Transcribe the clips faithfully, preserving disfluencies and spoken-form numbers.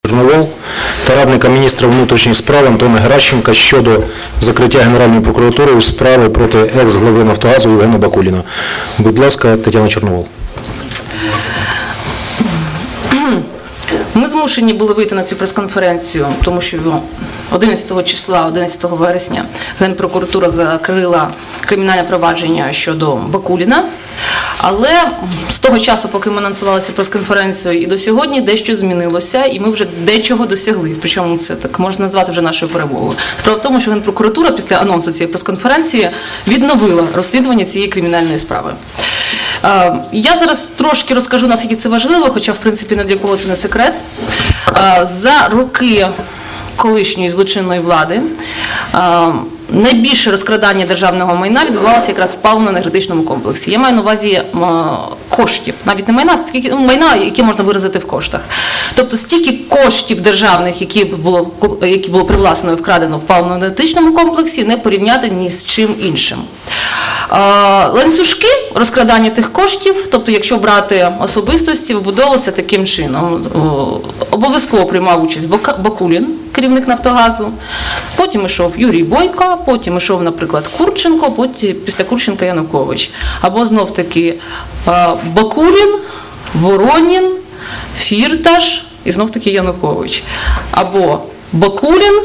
Чорновол та радника міністра внутрішніх справ Антона Геращенка щодо закриття Генеральної прокуратури у справі проти екс-глави «Нафтогазу» Євгена Бакуліна. Будь ласка, Тетяна Чорновол. Ми змушені були вийти на цю прес-конференцію, тому що одинадцятого числа, одинадцятого вересня, Генпрокуратура закрила кримінальне провадження щодо Бакуліна. Але з того часу, поки ми анонсували цю прес-конференцію, і до сьогодні дещо змінилося, і ми вже дечого досягли. Причому це так можна назвати вже нашою перемогою. Справа в тому, що Генпрокуратура після анонсу цієї прес-конференції відновила розслідування цієї кримінальної справи. Я зараз трошки розкажу, наскільки це важливо, хоча, в принципі, не для кого це не секрет. За роки колишньої злочинної влади найбільше розкрадання державного майна відбувалося якраз в паливно-енергетичному комплексі. Я маю на увазі коштів, навіть не майна, скільки, ну, майна, яке можна виразити в коштах. Тобто стільки коштів державних, які було, які було привласнено і вкрадено в паливно-енергетичному комплексі, не порівняти ні з чим іншим. Ланцюжки розкрадання тих коштів, тобто якщо брати особистості, вибудовувалися таким чином. Обов'язково приймав участь Бакулін, керівник «Нафтогазу», потім йшов Юрій Бойко, потім йшов, наприклад, Курченко, потім після Курченка Янукович. Або знов-таки Бакулін, Воронін, Фірташ і знов-таки Янукович. Або Бакулін,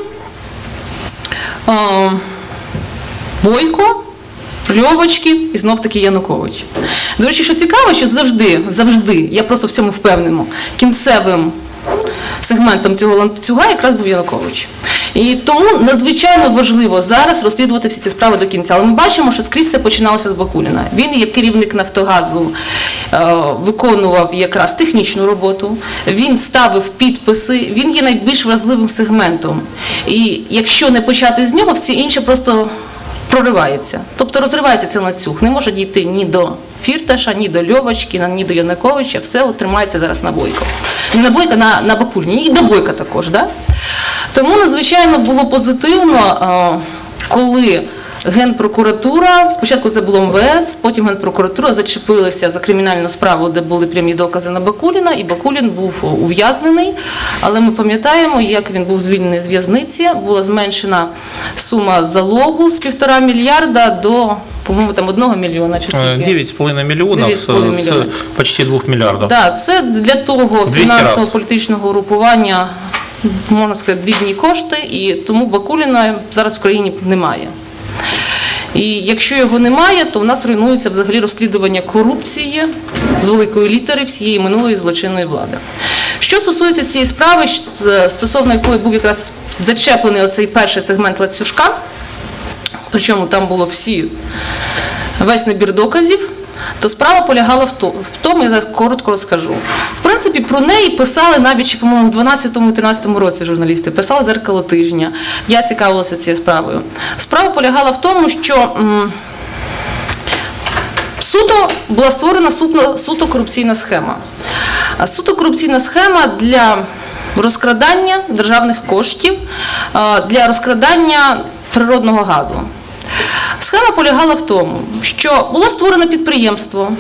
Бойко, Льовочкін і знов-таки Янукович. До речі, що цікаво, що завжди, завжди, я просто в цьому впевнена, кінцевим сегментом цього ланцюга якраз був Янукович. І тому надзвичайно важливо зараз розслідувати всі ці справи до кінця. Але ми бачимо, що скрізь все починалося з Бакуліна. Він, як керівник «Нафтогазу», виконував якраз технічну роботу, він ставив підписи, він є найбільш вразливим сегментом. І якщо не почати з нього, всі інші просто проривається. Тобто розривається цей ланцюг. Не може дійти ні до Фірташа, ні до Льовочкіна, ні до Януковича. Все тримається зараз на Бойко. Не на Бойко, на, на Бакуліні. І до Бойка також. Да? Тому надзвичайно було позитивно, коли Генпрокуратура, спочатку це було ем ве ес, потім Генпрокуратура зачепилася за кримінальну справу, де були прямі докази на Бакуліна, і Бакулін був ув'язнений. Але ми пам'ятаємо, як він був звільнений з в'язниці, була зменшена сума залогу з півтора мільярда до, по-моєму, там одного мільйона. дев'ять з половиною мільйонів з почти двох мільярдів. Так, це для того фінансово-політичного групування, можна сказати, дрібні кошти, і тому Бакуліна зараз в країні немає. І якщо його немає, то в нас руйнується взагалі розслідування корупції з великої літери всієї минулої злочинної влади. Що стосується цієї справи, стосовно якої був якраз зачеплений оцей перший сегмент ланцюжка, причому там було всі, весь набір доказів, то справа полягала в тому, я зараз коротко розкажу. В принципі, про неї писали навіть, по-моєму, в дванадцятому-тринадцятому році журналісти, писали «Дзеркало тижня». Я цікавилася цією справою. Справа полягала в тому, що м, суто була створена суто, суто корупційна схема. Суто корупційна схема для розкрадання державних коштів, для розкрадання природного газу. Схема полягала в тому, що було створено підприємство,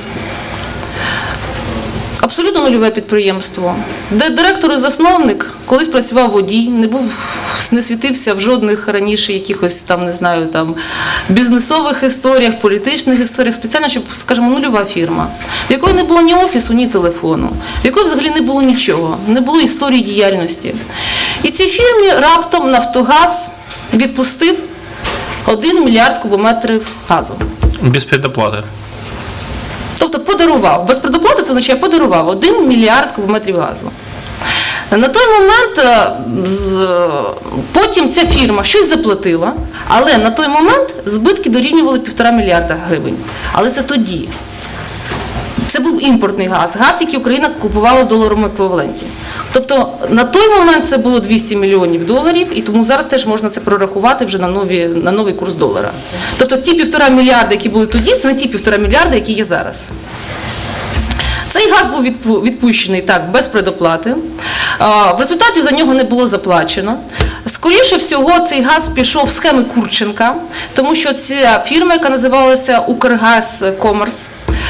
абсолютно нульове підприємство, де директор і засновник колись працював водій, не був, не світився в жодних раніше якихось там, не знаю, там бізнесових історіях, політичних історіях, спеціально, щоб, скажімо, нульова фірма, в якої не було ні офісу, ні телефону, в якої взагалі не було нічого, не було історії діяльності. І цій фірмі раптом «Нафтогаз» відпустив один мільярд кубометрів газу. Без предоплати. Тобто подарував. Без предоплати це означає подарував один мільярд кубометрів газу. На той момент потім ця фірма щось заплатила, але на той момент збитки дорівнювали півтора мільярда гривень. Але це тоді. Це був імпортний газ, газ, який Україна купувала в доларовому еквіваленті. Тобто на той момент це було двісті мільйонів доларів, і тому зараз теж можна це прорахувати вже на, нові, на новий курс долара. Тобто ті півтора мільярда, які були тоді, це не ті півтора мільярда, які є зараз. Цей газ був відпущений так, без предоплати. В результаті за нього не було заплачено. Скоріше всього, цей газ пішов в схеми Курченка, тому що ця фірма, яка називалася «Укргаз Комерс»,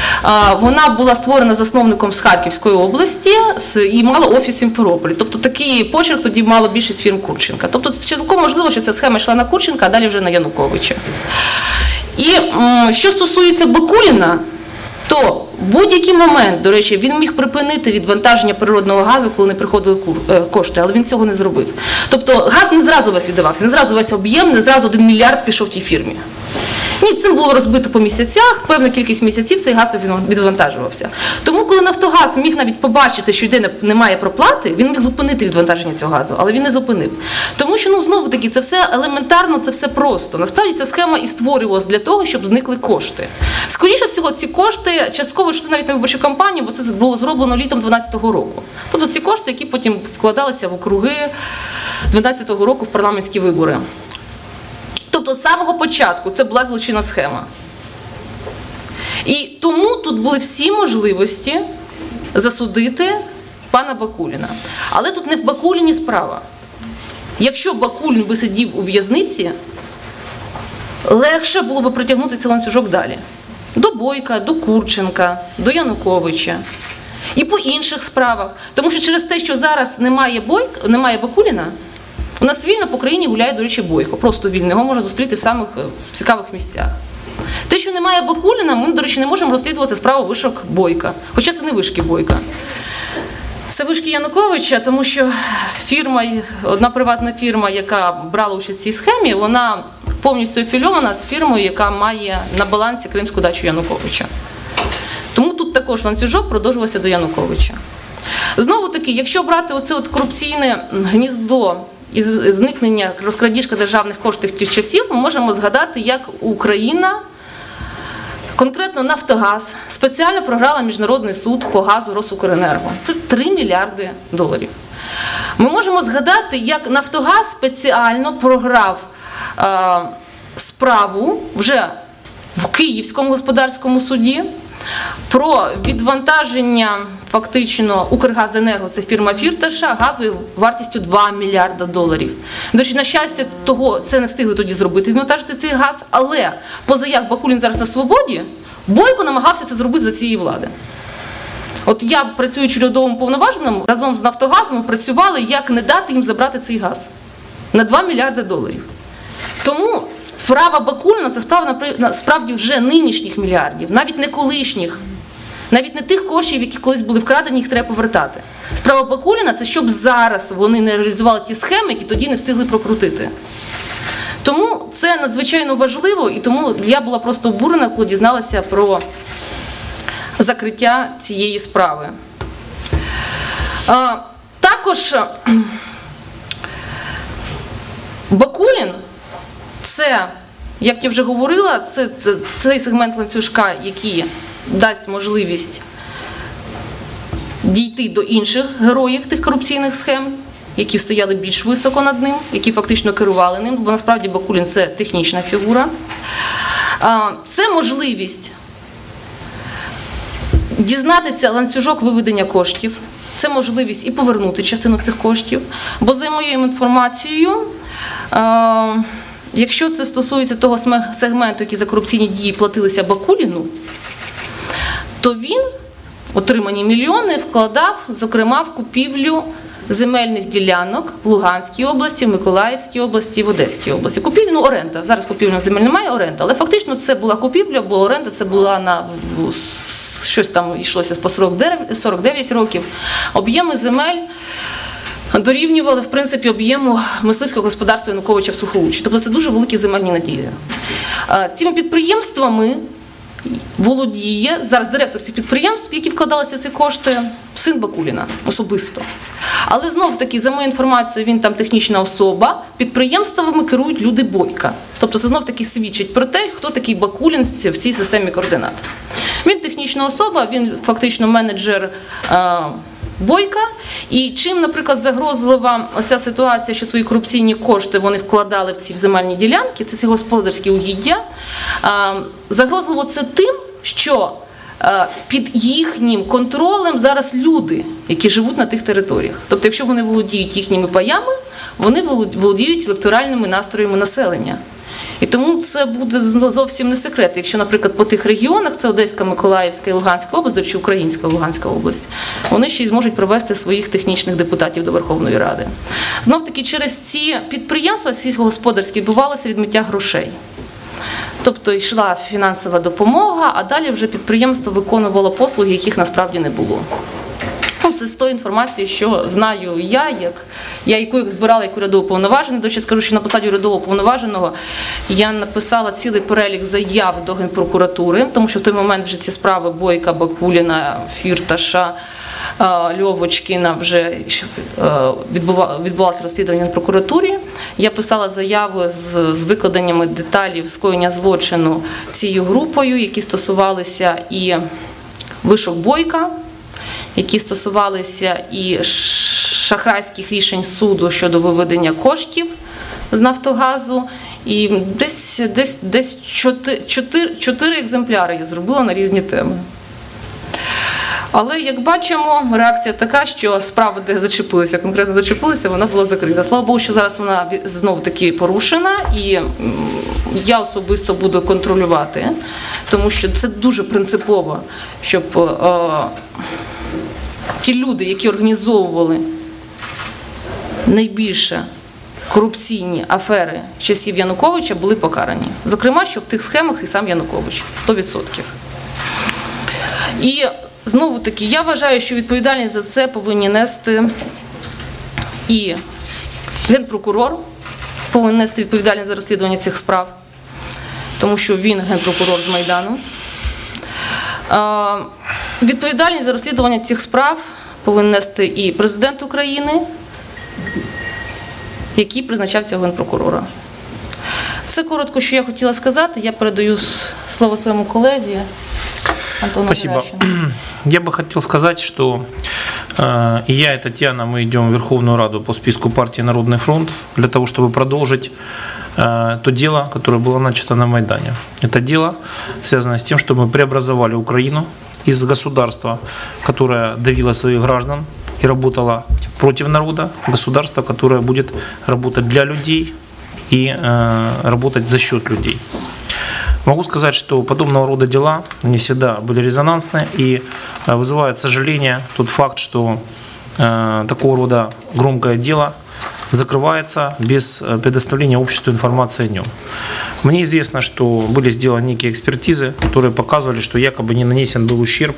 Вона була створена засновником з Харківської області і мала офіс в Сімферополі. Тобто такий почерк тоді мало більшість фірм Курченка. Тобто цілком можливо, що ця схема йшла на Курченка, а далі вже на Януковича. І що стосується Бакуліна, то в будь-який момент, до речі, він міг припинити відвантаження природного газу, коли не приходили кошти, але він цього не зробив. Тобто газ не зразу весь віддавався, не зразу весь об'єм, не зразу один мільярд пішов тій фірмі. Ні, це було розбито по місяцях, певна кількість місяців цей газ відвантажувався. Тому, коли Нафтогаз міг навіть побачити, що йде немає проплати, він міг зупинити відвантаження цього газу, але він не зупинив. Тому що, ну, знову-таки, це все елементарно, це все просто. Насправді, ця схема і створювалася для того, щоб зникли кошти. Скоріше всього, ці кошти частково йшли навіть на виборчу кампанію, бо це було зроблено літом дванадцятого року. Тобто ці кошти, які потім вкладалися в округи дванадцятого року в парламентські вибори. Тобто з самого початку це була злочинна схема. І тому тут були всі можливості засудити пана Бакуліна. Але тут не в Бакуліні справа. Якщо Бакулін би сидів у в'язниці, легше було б притягнути цей ланцюжок далі. До Бойка, до Курченка, до Януковича. І по інших справах. Тому що через те, що зараз немає, Бойка, немає Бакуліна, у нас вільно по країні гуляє, до речі, Бойко. Просто вільно. Його можна зустріти в самих цікавих місцях. Те, що немає Бакуліна, ми, до речі, не можемо розслідувати справу вишок Бойка. Хоча це не вишки Бойка. Це вишки Януковича, тому що фірма, одна приватна фірма, яка брала участь в цій схемі, вона повністю афільована з фірмою, яка має на балансі кримську дачу Януковича. Тому тут також ланцюжок продовжувався до Януковича. Знову-таки, якщо брати оце от корупційне гніздо і зникнення, розкрадіжка державних коштів тих часів, ми можемо згадати, як Україна, конкретно Нафтогаз, спеціально програла Міжнародний суд по газу Росукренерго. Це три мільярди доларів. Ми можемо згадати, як Нафтогаз спеціально програв е, справу вже в Київському господарському суді про відвантаження фактично Укргазенерго, це фірма Фірташа, газою вартістю два мільярда доларів. До речі, на щастя, того це не встигли тоді зробити, відвантажити цей газ, але поза як Бакулін зараз на свободі, Бойко намагався це зробити за цієї влади. От я, працюючи урядовим повноваженим, разом з Нафтогазом ми працювали, як не дати їм забрати цей газ на два мільярди доларів. Тому справа Бакуліна – це справа насправді вже нинішніх мільярдів, навіть не колишніх, навіть не тих коштів, які колись були вкрадені, їх треба повертати. Справа Бакуліна – це щоб зараз вони не реалізували ті схеми, які тоді не встигли прокрутити. Тому це надзвичайно важливо, і тому я була просто обурена, коли дізналася про закриття цієї справи. А, також Бакулін – це, як я вже говорила, це, це цей сегмент ланцюжка, який дасть можливість дійти до інших героїв тих корупційних схем, які стояли більш високо над ним, які фактично керували ним, бо насправді Бакулін – це технічна фігура. Це можливість дізнатися ланцюжок виведення коштів, це можливість і повернути частину цих коштів, бо за моєю інформацією, якщо це стосується того сегменту, який за корупційні дії платилися Бакуліну, то він отримані мільйони вкладав, зокрема, в купівлю земельних ділянок в Луганській області, в Миколаївській області, в Одеській області. Купівлю, ну, оренда. Зараз купівля земель немає, оренда. Але фактично це була купівля, бо оренда це була на щось там йшлося по сорок дев'ять років. Об'єми земель дорівнювали, в принципі, об'єму мисливського господарства Януковича в Сухолуччі. Тобто це дуже великі земельні наділі. Цими підприємствами володіє зараз директор цих підприємств, які вкладалися ці кошти, син Бакуліна особисто. Але знов-таки, за моєю інформацією, він там технічна особа, підприємствами керують люди Бойка. Тобто це знов-таки свідчить про те, хто такий Бакулін в цій системі координат. Він технічна особа, він фактично менеджер е, Бойка. І чим, наприклад, загрозлива оця ситуація, що свої корупційні кошти вони вкладали в ці земельні ділянки, це ці господарські угіддя, е, загрозливо це тим, що під їхнім контролем зараз люди, які живуть на тих територіях. Тобто, якщо вони володіють їхніми паями, вони володіють електоральними настроями населення. І тому це буде зовсім не секрет. Якщо, наприклад, по тих регіонах, це Одеська, Миколаївська і Луганська область, до речі, Українська, Луганська область, вони ще й зможуть привести своїх технічних депутатів до Верховної Ради. Знов-таки, через ці підприємства сільськогосподарські відбувалося відмиття грошей. Тобто йшла фінансова допомога, а далі вже підприємство виконувало послуги, яких насправді не було. Ну, це з тої інформації, що знаю я, як, я яку збирала як урядово повноважений. До речі, скажу, що на посаді урядово повноваженого я написала цілий перелік заяв до Генпрокуратури, тому що в той момент вже ці справи Бойка, Бакуліна, Фірташа, Льовочкіна вже відбувалося розслідування в Генпрокуратурі. Я писала заяву з, з викладеннями деталів скоєння злочину цією групою, які стосувалися і вишок Бойка, які стосувалися і шахрайських рішень суду щодо виведення коштів з Нафтогазу. І десь, десь, десь чотири, чотири, чотири екземпляри я зробила на різні теми. Але, як бачимо, реакція така, що справа, де зачепилися, конкретно зачепилися, вона була закрита. Слава Богу, що зараз вона знову-таки порушена, і я особисто буду контролювати, тому що це дуже принципово, щоб е, ті люди, які організовували найбільше корупційні афери часів Януковича, були покарані. Зокрема, що в тих схемах і сам Янукович. сто відсотків. І знову-таки, я вважаю, що відповідальність за це повинні нести і Генпрокурор, повинен нести відповідальність за розслідування цих справ, тому що він Генпрокурор з Майдану. Відповідальність за розслідування цих справ повинен нести і президент України, який призначав цього Генпрокурора. Це коротко, що я хотіла сказати. Я передаю слово своєму колезі Антону Спасибо. Геращенку. Я бы хотел сказать, что э, и я, и Татьяна, мы идем в Верховную Раду по списку партии «Народный фронт» для того, чтобы продолжить э, то дело, которое было начато на Майдане. Это дело связано с тем, что мы преобразовали Украину из государства, которое давило своих граждан и работало против народа, государство, которое будет работать для людей и э, работать за счет людей. Могу сказать, что подобного рода дела не всегда были резонансны, и вызывает сожаление тот факт, что э, такого рода громкое дело закрывается без предоставления обществу информации о нем. Мне известно, что были сделаны некие экспертизы, которые показывали, что якобы не нанесен был ущерб,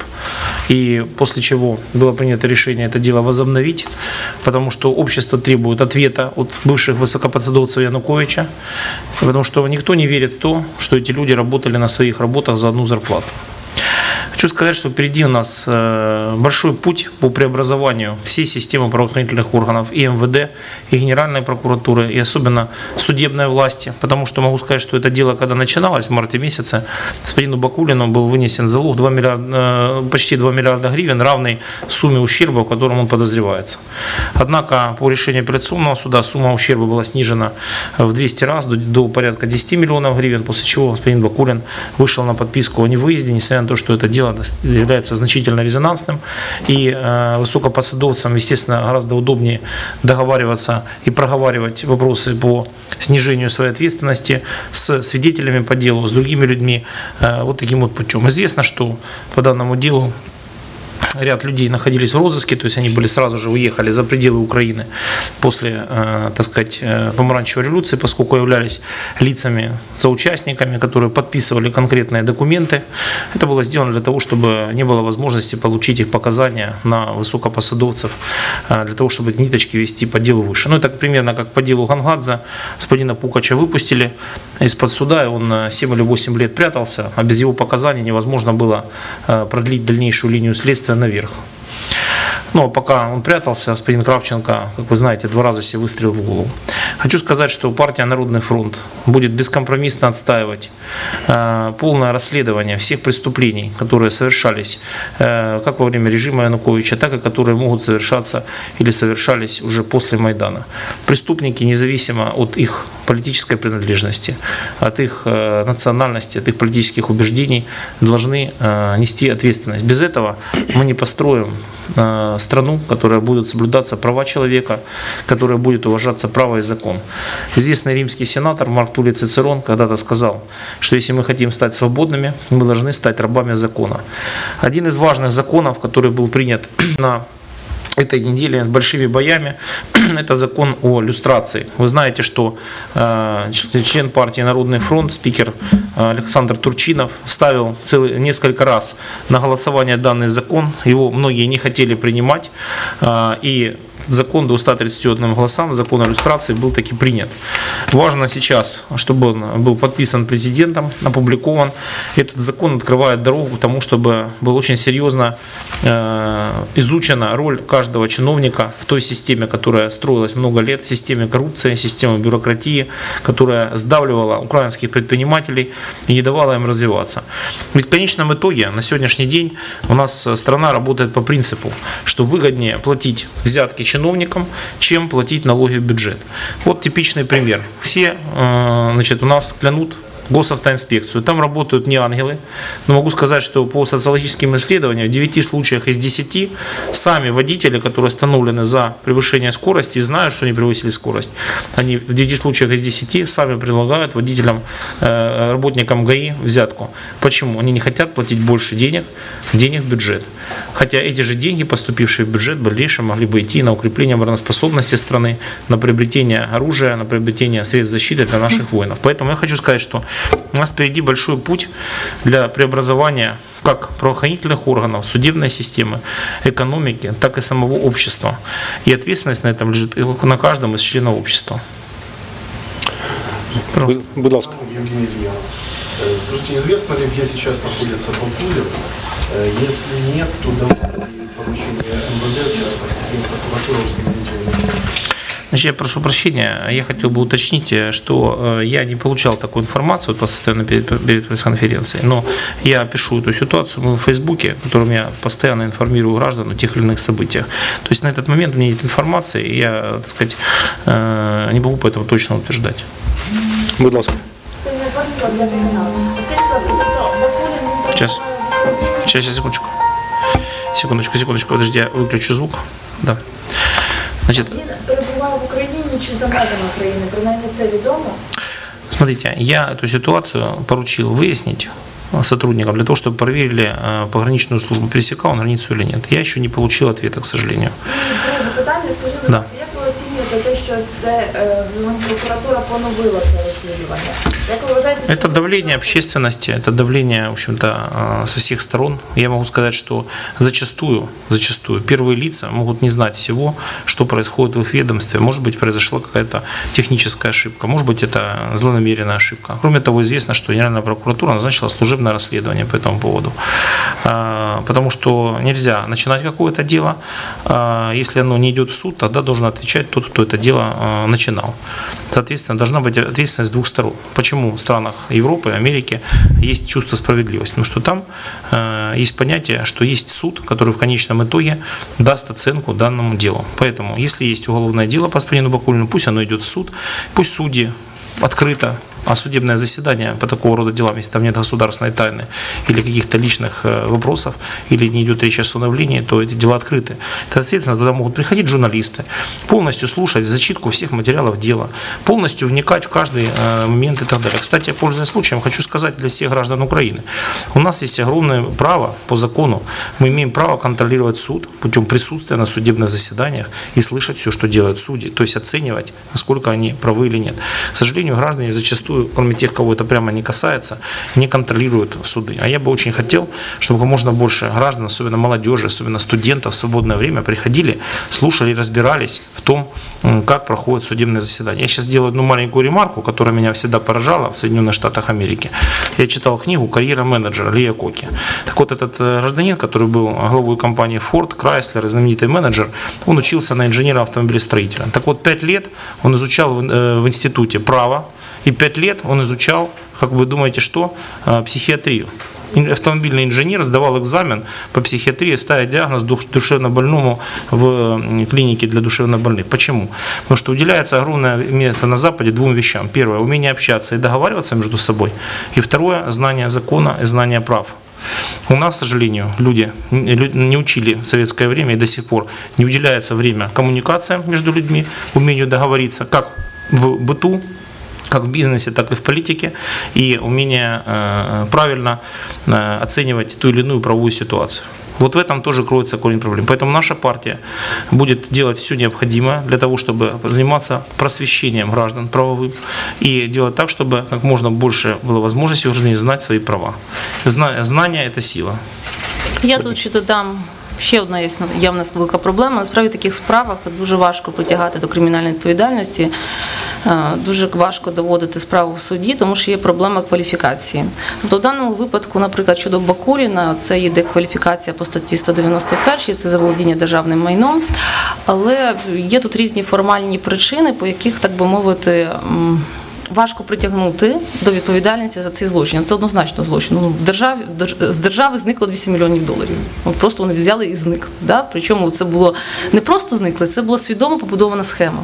и после чего было принято решение это дело возобновить, потому что общество требует ответа от бывших высокопосадовцев Януковича, потому что никто не верит в то, что эти люди работали на своих работах за одну зарплату. Хочу сказать, что впереди у нас большой путь по преобразованию всей системы правоохранительных органов и эм вэ дэ, и Генеральной прокуратуры, и особенно судебной власти. Потому что могу сказать, что это дело, когда начиналось в марте месяце, господину Бакулину был вынесен залог два миллиарда, почти два миллиарда гривен, равный сумме ущерба, в котором он подозревается. Однако по решению апелляционного суда сумма ущерба была снижена в двести раз, до, до порядка десяти миллионов гривен, после чего господин Бакулин вышел на подписку о невыезде, несмотря на то, что это дело является значительно резонансным, и э, высокопосадовцам, естественно, гораздо удобнее договариваться и проговаривать вопросы по снижению своей ответственности с свидетелями по делу, с другими людьми, э, вот таким вот путем. Известно, что по данному делу ряд людей находились в розыске, то есть они были сразу же уехали за пределы Украины после, э, так сказать, помаранчевой революции, поскольку являлись лицами, соучастниками, которые подписывали конкретные документы. Это было сделано для того, чтобы не было возможности получить их показания на высокопосадовцев, э, для того, чтобы эти ниточки вести по делу выше. Ну, это примерно как по делу Гангадзе. Господина Пукача выпустили из-под суда, и он семь или восемь лет прятался, а без его показаний невозможно было э, продлить дальнейшую линию следствия наверх. Но пока он прятался, господин Кравченко, как вы знаете, два раза себе выстрелил в голову. Хочу сказать, что партия «Народный фронт» будет бескомпромиссно отстаивать э, полное расследование всех преступлений, которые совершались э, как во время режима Януковича, так и которые могут совершаться или совершались уже после Майдана. Преступники, независимо от их политической принадлежности, от их э, национальности, от их политических убеждений должны э, нести ответственность. Без этого мы не построим э, страну, которая будет соблюдаться права человека, которая будет уважаться право и закон. Известный римский сенатор Марк Туллий Цицерон когда-то сказал, что если мы хотим стать свободными, мы должны стать рабами закона. Один из важных законов, который был принят на этой неделе с большими боями, это закон о люстрации. Вы знаете, что э, член партии «Народный фронт», спикер э, Александр Турчинов ставил целый, несколько раз на голосование данный закон. Его многие не хотели принимать. Э, и закон двумястами тридцатью одним голосам, закон о люстрации был таки принят. Важно сейчас, чтобы он был подписан президентом, опубликован. Этот закон открывает дорогу к тому, чтобы была очень серьезно э, изучена роль каждого чиновника в той системе, которая строилась много лет, системе коррупции, системе бюрократии, которая сдавливала украинских предпринимателей и не давала им развиваться. Ведь в конечном итоге на сегодняшний день у нас страна работает по принципу, что выгоднее платить взятки чиновникам, чем платить налоги в бюджет. Вот типичный пример. Все значит, у нас клянут госавтоинспекцию. Там работают не ангелы. Но могу сказать, что по социологическим исследованиям в девяти случаях из десяти сами водители, которые остановлены за превышение скорости, знают, что они превысили скорость. Они в девяти случаях из десяти сами предлагают водителям, работникам ГАИ взятку. Почему? Они не хотят платить больше денег, денег в бюджет. Хотя эти же деньги, поступившие в бюджет, в дальнейшем могли бы идти на укрепление обороноспособности страны, на приобретение оружия, на приобретение средств защиты для наших воинов. Поэтому я хочу сказать, что у нас впереди большой путь для преобразования как правоохранительных органов, судебной системы, экономики, так и самого общества. И ответственность на этом лежит на каждом из членов общества. Будь, будь ласка. Евгений Илья, скажите, известно ли, где сейчас находится Бакулин? Если нет, то давно ли поручение эм вэ дэ, в частности, прокуратура установить его? Значит, я прошу прощения, я хотел бы уточнить, что я не получал такую информацию по состоянию перед пресс-конференцией, но я пишу эту ситуацию в Фейсбуке, в котором я постоянно информирую граждан о тех или иных событиях. То есть на этот момент у меня нет информации, и я, так сказать, не могу поэтому точно утверждать. Будь ласка. Сейчас. Сейчас, сейчас, секундочку. Секундочку, секундочку, подожди, я выключу звук. Да. Значит, він перебував в Україні чи за межами України, принаймні це відомо? Смотрите, я эту ситуацию поручил выяснить сотрудникам для того, чтобы проверили пограничную службу, пересекал он границу или нет. Я еще не получил ответа, к сожалению. Друге питання, скажіть, будь Да. ласка, як ви оцінюєте те, що це е, ну, прокуратура поновила це розслідування? Як ви вважаєте, Это давление общественности, это давление, в общем-то, со всех сторон. Я могу сказать, что зачастую, зачастую первые лица могут не знать всего, что происходит в их ведомстве. Может быть, произошла какая-то техническая ошибка, может быть, это злонамеренная ошибка. Кроме того, известно, что Генеральная прокуратура назначила служебное расследование по этому поводу. Потому что нельзя начинать какое-то дело, если оно не идет в суд, тогда должен отвечать тот, кто это дело начинал. Соответственно, должна быть ответственность с двух сторон. Почему в странах Европы, Америки есть чувство справедливости? Потому что там э, есть понятие, что есть суд, который в конечном итоге даст оценку данному делу. Поэтому, если есть уголовное дело по господину Бакулину, пусть оно идет в суд, пусть судьи открыто, а судебное заседание по такого рода делам, если там нет государственной тайны или каких-то личных вопросов, или не идет речь о усыновлении, то эти дела открыты. Соответственно, туда могут приходить журналисты, полностью слушать зачитку всех материалов дела, полностью вникать в каждый момент и так далее. Кстати, пользуясь случаем, хочу сказать для всех граждан Украины, у нас есть огромное право по закону, мы имеем право контролировать суд путем присутствия на судебных заседаниях и слышать все, что делают судьи, то есть оценивать, насколько они правы или нет. К сожалению, граждане зачастую, кроме тех, кого это прямо не касается, не контролируют суды. А я бы очень хотел, чтобы как можно больше граждан, особенно молодежи, особенно студентов в свободное время приходили, слушали, разбирались в том, как проходит судебное заседание. Я сейчас сделаю одну маленькую ремарку, которая меня всегда поражала в Соединенных Штатах Америки. Я читал книгу «Карьера менеджера» Лия Коки. Так вот, этот гражданин, который был главой компании Ford, Chrysler, знаменитый менеджер, он учился на инженера-автомобилестроителя. Так вот, пять лет он изучал в институте право, и пять лет он изучал, как вы думаете, что? Психиатрию. автомобильный инженер сдавал экзамен по психиатрии, ставя диагноз душевнобольному в клинике для душевнобольных. Почему? Потому что уделяется огромное место на Западе двум вещам. Первое – умение общаться и договариваться между собой. И второе – знание закона и знание прав. У нас, к сожалению, люди не учили в советское время и до сих пор не уделяется время коммуникациям между людьми, умению договориться, как в быту, как в бизнесе, так и в политике, и умение э, правильно э, оценивать ту или иную правовую ситуацию. Вот в этом тоже кроется корень проблем. Поэтому наша партия будет делать все необходимое для того, чтобы заниматься просвещением граждан правовым и делать так, чтобы как можно больше было возможности у граждан знать свои права. Знание – это сила. Я тут ще додам. Ще одна є, є в нас велика проблема. Насправді в таких справах дуже важко притягати до кримінальної відповідальності, дуже важко доводити справу в суді, тому що є проблема кваліфікації. Тобто в даному випадку, наприклад, щодо Бакуліна, це є декваліфікація по статті сто дев'яносто один, це заволодіння державним майном, але є тут різні формальні причини, по яких, так би мовити, важко притягнути до відповідальності за цей злочин. Це однозначно злочин. Ну, в державі, з держави зникло двісті мільйонів доларів. Просто вони взяли і зникли. Да? Причому це було не просто зникли, це була свідомо побудована схема.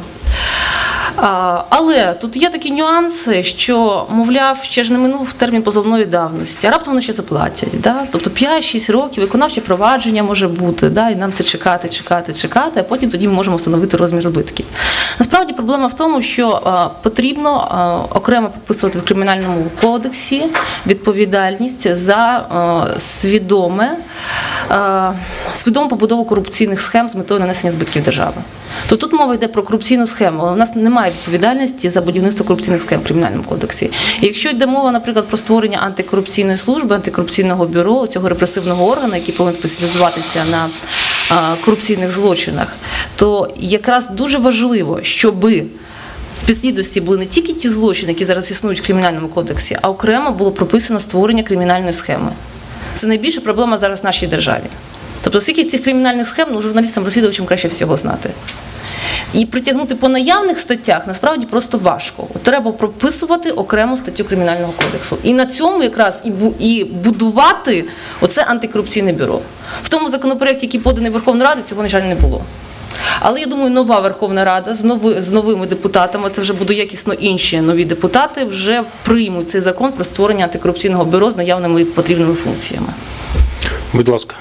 А, але тут є такі нюанси, що, мовляв, ще ж не минув термін позовної давності, а раптом вони ще заплатять. Да? Тобто п'ять-шість років виконавче провадження може бути, да? І нам це чекати, чекати, чекати, а потім тоді ми можемо встановити розмір збитків. Насправді проблема в тому, що а, потрібно а, окремо прописувати в Кримінальному кодексі відповідальність за а, свідоме, а, свідому побудову корупційних схем з метою нанесення збитків держави. То тут мова йде про корупційну схему, але у нас немає відповідальності за будівництво корупційних схем в Кримінальному кодексі. І якщо йде мова, наприклад, про створення антикорупційної служби, антикорупційного бюро, цього репресивного органу, який повинен спеціалізуватися на а, корупційних злочинах, то якраз дуже важливо, щоби в підслідності були не тільки ті злочини, які зараз існують в Кримінальному кодексі, а окремо було прописано створення кримінальної схеми. Це найбільша проблема зараз в нашій державі. Тобто, скільки цих кримінальних схем, ну, журналістам-розслідувачам краще всього знати. І притягнути по наявних статтях насправді просто важко. От треба прописувати окрему статтю Кримінального кодексу. І на цьому якраз і, бу, і будувати оце антикорупційне бюро. В тому законопроекті, який поданий Верховною Радою, цього, на жаль, не було. Але я думаю, нова Верховна Рада з, нови, з новими депутатами, це вже будуть якісно інші нові депутати, вже приймуть цей закон про створення антикорупційного бюро з наявними і потрібними функціями. Будь ласка.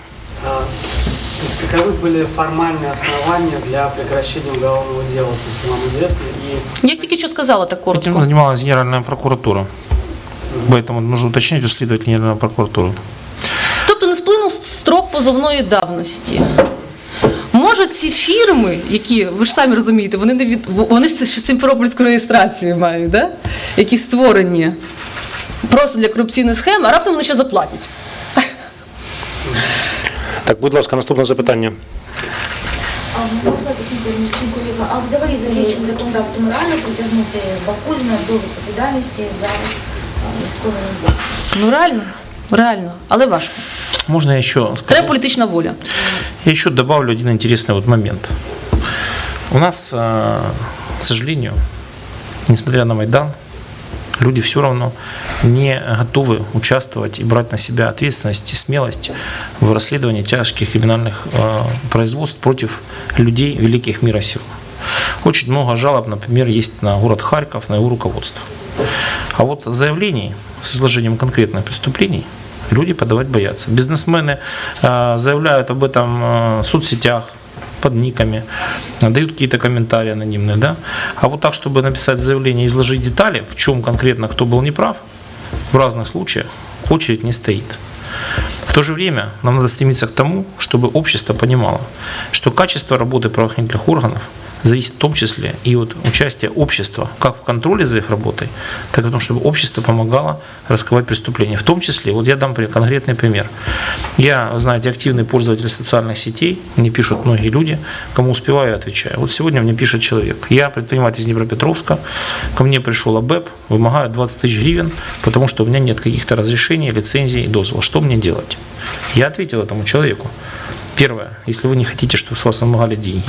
То есть каковы были формальные основания для прекращения уголовного дела, если вам известно? И... Я тільки що сказала так коротко. Этим занималась Генеральная прокуратура. Поэтому нужно уточнить у следователя Генеральной прокуратуры. Тобто не сплинув строк позовної давності. Може, ці фірми, які, ви ж самі розумієте, вони, не від... вони ж симферопольську реєстрацію мають, да? Які створені просто для корупційної схеми, а раптом вони ще заплатять. Так, будь ласка, наступне запитання. А можна колега, а взагалі за діючим законодавством реально притягнути Бакуліна до відповідальності за скоєння злочину? Ну реально, реально, але важко. Можно я еще скажу? Треба політична воля. Я еще добавлю один интересный вот момент. У нас, к сожалению, несмотря на Майдан, люди все равно не готовы участвовать и брать на себя ответственность и смелость в расследовании тяжких криминальных э, производств против людей великих мира сил. Очень много жалоб, например, есть на город Харьков, на его руководство. А вот заявлений с изложением конкретных преступлений люди подавать боятся. Бизнесмены э, заявляют об этом э, в соцсетях, под никами, дают какие-то комментарии анонимные, да? А вот так, чтобы написать заявление, изложить детали, в чем конкретно кто был неправ, в разных случаях очередь не стоит. В то же время нам надо стремиться к тому, чтобы общество понимало, что качество работы правоохранительных органов зависит в том числе и от участия общества, как в контроле за их работой, так и в том, чтобы общество помогало раскрывать преступления. В том числе, вот я дам конкретный пример. Я, знаете, активный пользователь социальных сетей, мне пишут многие люди, кому успеваю, отвечаю. Вот сегодня мне пишет человек, я предприниматель из Днепропетровска, ко мне пришел АБЭП, вымогаю двадцать тысяч гривен, потому что у меня нет каких-то разрешений, лицензий и дозвола. Что мне делать? Я ответил этому человеку. Первое, если вы не хотите, чтобы с вас вымогали деньги,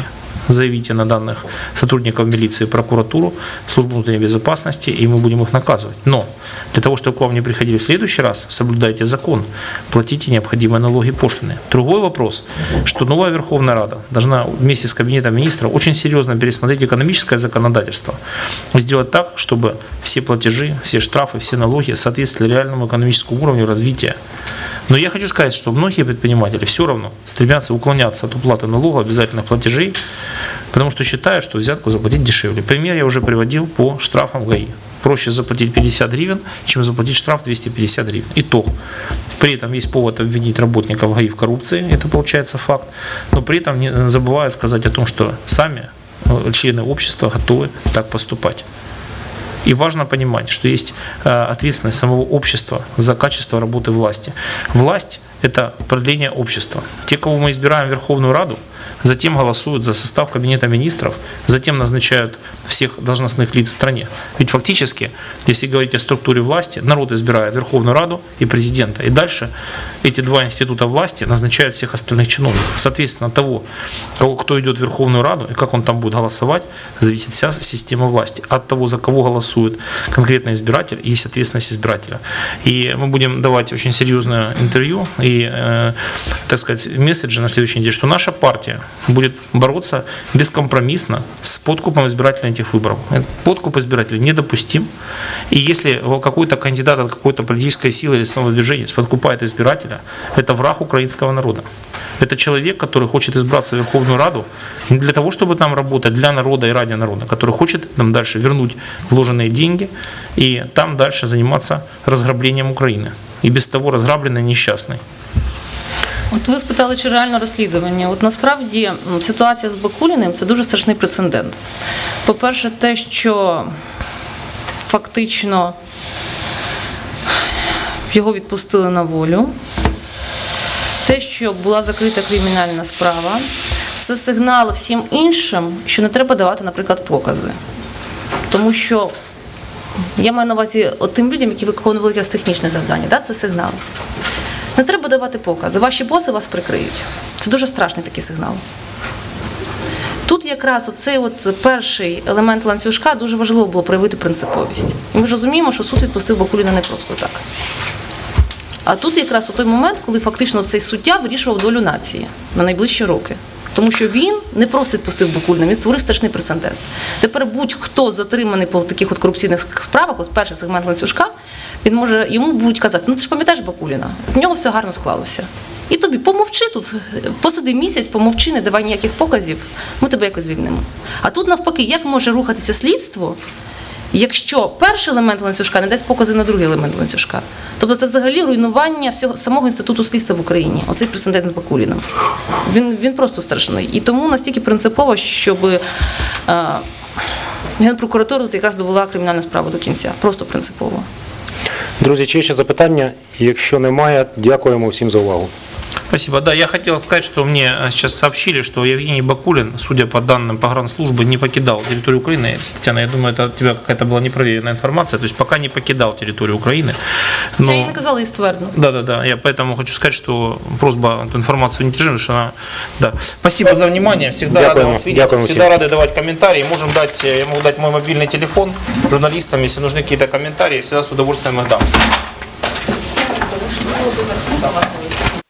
заявите на данных сотрудников милиции, прокуратуру, службу внутренней безопасности, и мы будем их наказывать. Но для того, чтобы к вам не приходили в следующий раз, соблюдайте закон, платите необходимые налоги и пошлины. Другой вопрос, что новая Верховная Рада должна вместе с Кабинетом министров очень серьезно пересмотреть экономическое законодательство, сделать так, чтобы все платежи, все штрафы, все налоги соответствовали реальному экономическому уровню развития. Но я хочу сказать, что многие предприниматели все равно стремятся уклоняться от уплаты налогов, обязательных платежей, потому что считают, что взятку заплатить дешевле. Пример я уже приводил по штрафам ГАИ. Проще заплатить пятьдесят гривен, чем заплатить штраф двести пятьдесят гривен. Итог. При этом есть повод обвинить работников ГАИ в коррупции, это получается факт, но при этом не забывают сказать о том, что сами члены общества готовы так поступать. И важно понимать, что есть ответственность самого общества за качество работы власти. Власть – это продление общества. Те, кого мы избираем в Верховную Раду, затем голосуют за состав Кабинета министров, затем назначают всех должностных лиц в стране. Ведь фактически, если говорить о структуре власти, народ избирает Верховную Раду и президента. И дальше эти два института власти назначают всех остальных чиновников. Соответственно, от того, кто идет в Верховную Раду и как он там будет голосовать, зависит вся система власти. От того, за кого голосует конкретный избиратель, есть ответственность избирателя. И мы будем давать очень серьезное интервью и, э, так сказать, месседжи на следующей неделе, что наша партия будет бороться бескомпромиссно с подкупом избирателей этих выборов. Подкуп избирателей недопустим. И если какой-то кандидат от какой-то политической силы или самовыдвижения подкупает избирателя, это враг украинского народа. Это человек, который хочет избраться в Верховную Раду не для того, чтобы там работать для народа и ради народа, который хочет нам дальше вернуть вложенные деньги и там дальше заниматься разграблением Украины. И без того разграбленной, несчастной. От ви спитали, чи реально розслідування. От насправді ситуація з Бакуліним – це дуже страшний прецедент. По-перше, те, що фактично його відпустили на волю, те, що була закрита кримінальна справа, це сигнал всім іншим, що не треба давати, наприклад, покази. Тому що я маю на увазі от тим людям, які виконували якраз технічне завдання, да, це сигнал. Не треба давати покази. Ваші боси вас прикриють. Це дуже страшний такий сигнал. Тут якраз оцей от перший елемент ланцюжка дуже важливо було проявити принциповість. І ми ж розуміємо, що суд відпустив Бакуліна не просто так. А тут якраз у той момент, коли фактично цей суддя вирішував долю нації на найближчі роки. Тому що він не просто відпустив Бакуліна, він створив страшний прецедент. Тепер будь-хто затриманий по таких от корупційних справах, ось перший сегмент ланцюжка, він може, йому будуть казати, ну ти ж пам'ятаєш Бакуліна, в нього все гарно склалося. І тобі помовчи тут, посиди місяць, помовчи, не давай ніяких показів, ми тебе якось звільнимо. А тут навпаки, як може рухатися слідство, якщо перший елемент ланцюжка не дасть покази на другий елемент ланцюжка. Тобто це взагалі руйнування всього, самого інституту слідства в Україні, оцей прецедент з Бакуліном. Він, він просто страшний. І тому настільки принципово, щоб е, Генпрокуратура якраз довела кримінальну справу до кінця. Просто принципово. Друзі, чи є ще запитання? Якщо немає, дякуємо всім за увагу. Спасибо. Да, я хотел сказать, что мне сейчас сообщили, что Евгений Бакулин, судя по данным погранслужбы, не покидал территорию Украины. Татьяна, я думаю, это у тебя какая-то была непроверенная информация, то есть пока не покидал территорию Украины. Но... Я ей не казала и ствердно. Да, да, да. Я поэтому хочу сказать, что просьба эту информацию не держим, что она... Да. Спасибо за внимание. Всегда Дякую, рады вас видеть. дякую Всегда всем. рады давать комментарии. Можем дать, я могу дать мой мобильный телефон журналистам, если нужны какие-то комментарии, всегда с удовольствием их дам.